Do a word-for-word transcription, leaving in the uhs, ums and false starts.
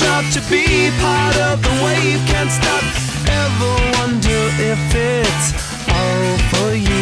start to be part of the wave. Can't stop, ever wonder if it's all for you.